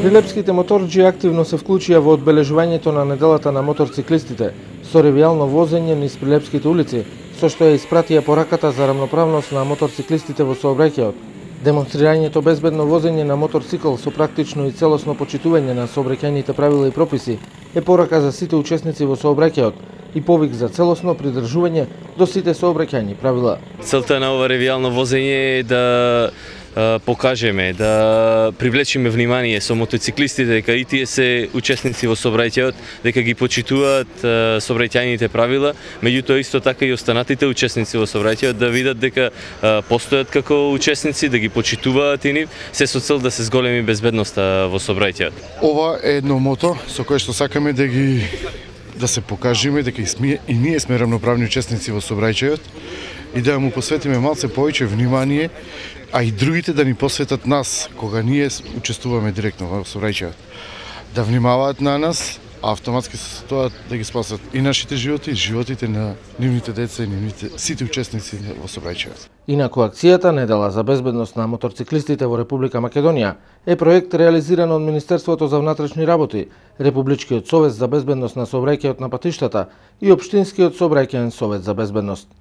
Прилепските моторџи активно се вклучија во одбележувањето на неделата на моторциклистите со ревијално возење низ прилепските улици, со што ја испратија пораката за рамноправност на моторциклистите во сообраќајот. Демонстрирањето безбедно возење на моторцикл со практично и целосно почитување на сообраќајните правила и прописи е порака за сите учесници во сообраќајот и повик за целосно придржување до сите сообраќајни правила. Целта на ова ревијално возење е да покажеме, да привлечеме внимание со мотоциклистите дека и тие се учесници во сообраќајот, дека ги почитуваат сообраќајните правила, меѓутоа исто така и останатите учесници во сообраќајот да видат дека постојат како учесници, да ги почитуваат и нив, се со цел да се зголеми безбедноста во сообраќајот. Ова е едно мото со кое што сакаме да се покажеме дека и ние сме рамноправни учесници во сообраќајот и да му посветиме малце повеќе внимание, а и другите да ни посветат нас кога ние учествуваме директно во сообраќајот. Да внимаваат на нас, а автоматски се тоа да ги спасат и нашите животи, и животите на нивните деца и сите учесници во сообраќајот. Инаку акцијата Недела за безбедност на моторциклистите во Република Македонија е проект реализиран од Министерството за внатрешни работи, Републичкиот совет за безбедност на сообраќајот на патиштата и Општинскиот сообраќајен совет за безбедност.